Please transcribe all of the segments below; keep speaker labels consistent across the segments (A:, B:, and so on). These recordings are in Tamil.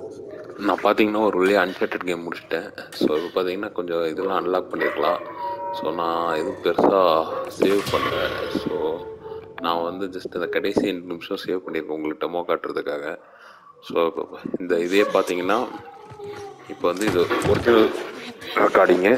A: நான் பார்த்தீங்கன்னா ஒரு வழியாக அன்சார்ட்டட் கேம் முடிச்சிட்டேன். ஸோ இப்போ பார்த்தீங்கன்னா கொஞ்சம் இதெல்லாம் அன்லாக் பண்ணியிருக்கலாம். ஸோ நான் எதுவும் பெருசாக சேவ் பண்ணல. ஸோ நான் வந்து ஜஸ்ட் அந்த கடைசி 2 நிமிஷம் சேவ் பண்ணியிருக்கேன் உங்களுக்கு டெமோ காட்டுறதுக்காக. ஸோ இப்போ இந்த இதே பார்த்தீங்கன்னா இப்போ வந்து இது ஒரிஜினல் ரெக்கார்டிங்கு.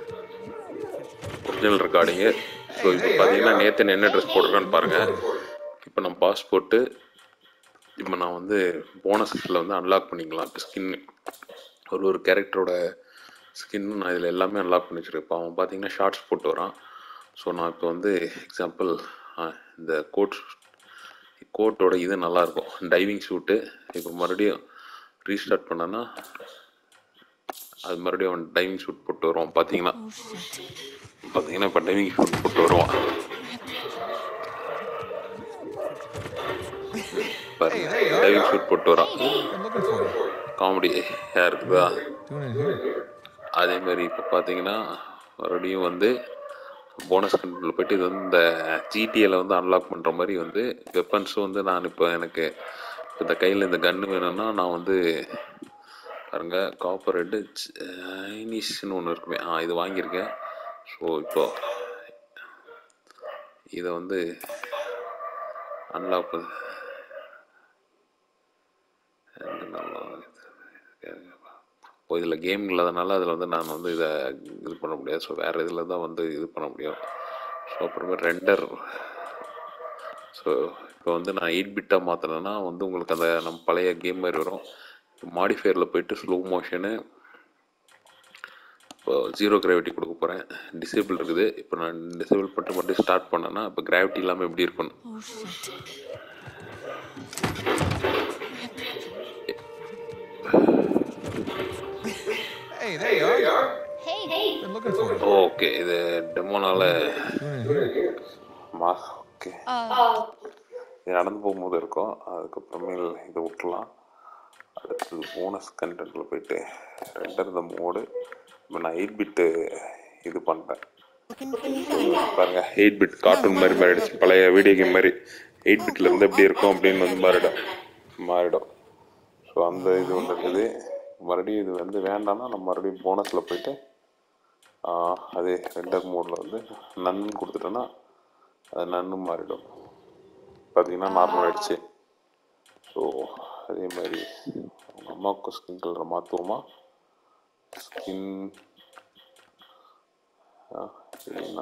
A: ஸோ இப்போ பார்த்தீங்கன்னா நேற்று என்ன ட்ரெஸ் போட்டிருக்கான்னு பாருங்கள். இப்போ நான் பாஸ் போட்டு இப்போ நான் வந்து போனஸில் வந்து அன்லாக் பண்ணிக்கலாம். இப்போ ஸ்கின் ஒரு கேரக்டரோட ஸ்கின் நான் இதில் எல்லாமே அன்லாக் பண்ணி வச்சுருக்கேன். இப்போ அவன் பார்த்தீங்கன்னா ஷார்ட்ஸ் போட்டு வரான். ஸோ நான் இப்போ வந்து எக்ஸாம்பிள் இந்த கோட்டோட இது நல்லாயிருக்கும், டைவிங் ஷூட்டு. இப்போ மறுபடியும் ரீஸ்டார்ட் பண்ணனா அது மறுபடியும் அவன் டைவிங் ஷூட் போட்டு வருவான். பார்த்தீங்கன்னா இப்போ டைவிங் ஷூட் போட்டு வருவான். டைவிங் ஷூட் போட்டு வரான். காமெடியாக இருக்குதா? அதேமாதிரி இப்போ பார்த்தீங்கன்னா மறுபடியும் வந்து போனஸ் கண்ட்ரோலில் போய்ட்டு இது வந்து இந்த ஜிடிஏல வந்து அன்லாக் பண்ணுற மாதிரி வந்து வெப்பன்ஸும் வந்து நான் இப்போ எனக்கு இந்த கையில் இந்த கன்று வேணும்னா நான் வந்து பாருங்க காப்பர் ரெட்டு சைனீஸ்னு ஒன்று இருக்குமே, இது வாங்கியிருக்கேன். ஸோ இப்போ இதை வந்து அன்லாக் இதில் கேம் இல்லாதனால அதில் வந்து நான் வந்து இதை இது பண்ண முடியாது. ஸோ வேறு இதில் தான் வந்து இது பண்ண முடியும். ஸோ அப்புறமே ரெண்டர். ஸோ இப்போ வந்து நான் 8 பிட்டாக மாற்றினேன்னா வந்து உங்களுக்கு அந்த நம்ம பழைய கேம் மாதிரி வரும். மாடிஃபயரில் போய்ட்டு ஸ்லோ மோஷனு, இப்போ 0 கிராவிட்டி கொடுக்க போகிறேன். டிசேபிள் இருக்குது. இப்போ நான் டிசேபிள் பண்ணிட்டு மட்டும் ஸ்டார்ட் பண்ணேன்னா இப்போ கிராவிட்டி இல்லாமல் எப்படி இருக்கணும். ஓகே, இது டெமோனால ஓகே இது நடந்து போகும்போது இருக்கும். அதுக்கப்புறமேல் இதை விட்டுலாம். அடுத்தது போனஸ் கண்டென்ட்டில் போய்ட்டு ரெண்டர் த மோடு. இப்போ நான் 8 பிட்டு இது பண்ணுறேன் பாருங்கள். 8 பிட் கார்ட்டூன் மாதிரி மாறிடுச்சு, பழைய வீடியோ கேம் மாதிரி. 8 பிட்டில் இருந்து எப்படி இருக்கும் அப்படின்னு வந்து மாறிடும். ஸோ அந்த இது ஒன்று இருக்குது. மறுபடியும் இது வந்து வேண்டாம்னா நம்ம மறுபடியும் போனஸில் போய்ட்டு அதே ரெண்டர் மோடில் வந்து நன்னு கொடுத்துட்டோன்னா அது நன்னு மாறிடும். பார்த்திங்கன்னா நார்மல் ஆகிடுச்சு. ஸோ அதே மாதிரி அவங்க அம்மாவுக்கு ஸ்கின் கலரை மாற்றுவோமா? ஸ்கின் இல்லைன்னா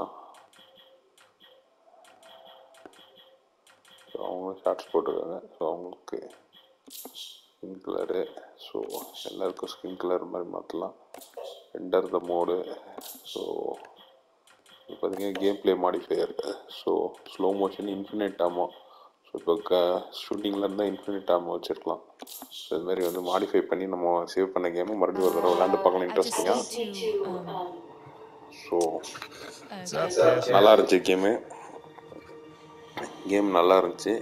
A: ஸோ அவங்களும் ஷார்ட்ஸ் போட்டிருக்காங்க. ஸோ அவங்களுக்கு ஸ்கின் கலரு. ஸோ எல்லாருக்கும் ஸ்கின் கலர் மாதிரி மாற்றலாம். Render the mode. ஸோ இப்போ பார்த்தீங்கன்னா game play modifier. So slow motion, infinite ammo. So இப்போ ஷூட்டிங்கில் இருந்தால் இன்ஃபினிட் ஆமோ வச்சுருக்கலாம். ஸோ இதுமாரி வந்து மாடிஃபை பண்ணி நம்ம சேவ் பண்ண கேமை மறுபடியும் ஒரு தடவை விளாண்டு பார்க்கலாம் இன்ட்ரெஸ்டிங்காக. ஸோ நல்லா இருந்துச்சு கேம் நல்லா இருந்துச்சு.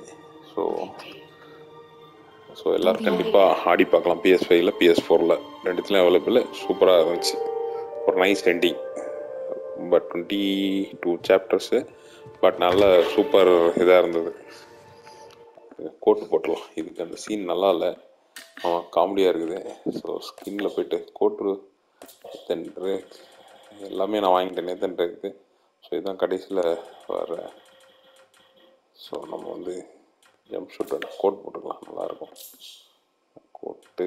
A: ஸோ எல்லோரும் கண்டிப்பாக ஆடி பார்க்கலாம். PS5ல PS4ல் ரெண்டுத்துலேயும் அவைலபிள். சூப்பராக இருந்துச்சு. ஒரு nice ending. But 22 chapters. But நல்ல சூப்பர் இதாக இருந்தது. கோட்டு போட்டுடலாம். இதுக்கு அந்த சீன் நல்லா இல்லை, காமெடியாக இருக்குது. ஸோ ஸ்கின்னில் போய்ட்டு கோட்டு எல்லாமே நான் வாங்கிட்டேன் நேத்தன் இருக்குது. ஸோ இதுதான் கடைசியில் வர. ஸோ நம்ம வந்து ஜம்ப் ஷூட் கோட் போட்டுக்கலாம், நல்லாயிருக்கும் கோட்டு.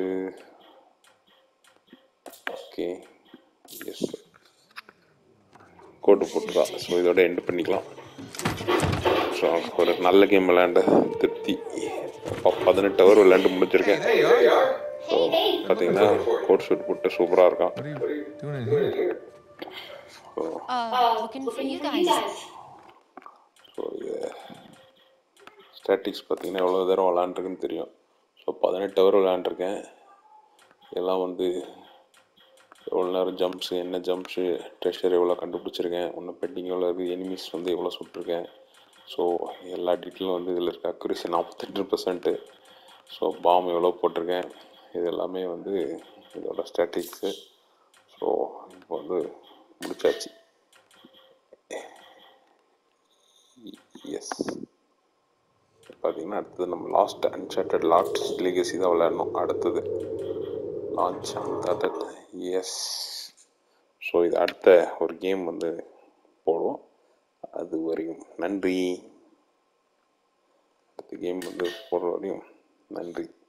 A: ஓகே, எஸ், கோட்டு போட்டுக்கலாம். ஸோ இதோட எண்ட் பண்ணிக்கலாம். ஸோ ஒரு நல்ல கேம் விளையாண்ட திருப்தி. 18 ஹவர் விளையாண்டு முடிச்சிருக்கேன். ஸோ பார்த்தீங்கன்னா கோட் ஷூட் போட்டு சூப்பராக இருக்கான். ஸோ ஸ்டாட்டிக்ஸ் பார்த்தீங்கன்னா எவ்வளோ தூரம் விளாண்டுருக்குன்னு தெரியும். ஸோ 18 ஹவர் விளாண்டுருக்கேன். எல்லாம் வந்து எவ்வளோ நேரம் ஜம்ப்ஸு, என்ன ஜம்ப்ஸு, ட்ரெஷர் எவ்வளோ கண்டுபிடிச்சிருக்கேன், ஒன்றும் பெட்டிங் எவ்வளோ இருக்குது, எனிமீஸ் வந்து எவ்வளோ சுட்டிருக்கேன். ஸோ எல்லா டீட்டெயிலும் வந்து இதில் இருக்க. அக்யூரசி 48%. ஸோ பாம் எவ்வளோ போட்டிருக்கேன், இது எல்லாமே வந்து இதோட ஸ்டாட்டிக்ஸு. ஸோ இப்போ வந்து முடிச்சாச்சு. எஸ், பார்த்தீங்கன்னா அடுத்தது நம்ம லாஸ்ட் அன்சார்ட்டட் லாஸ்ட் லெகசி தான் விளையாடணும் அடுத்தது. Launch Uncharted. எஸ். ஸோ இது அடுத்த ஒரு கேம் வந்து போடுவோம். அது வரையும் நன்றி. அடுத்த கேம் வந்து போடுற வரையும் நன்றி.